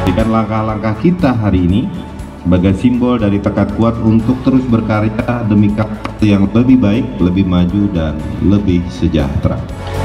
Jadikan langkah-langkah kita hari ini sebagai simbol dari tekad kuat untuk terus berkarya demi yang lebih baik, lebih maju, dan lebih sejahtera.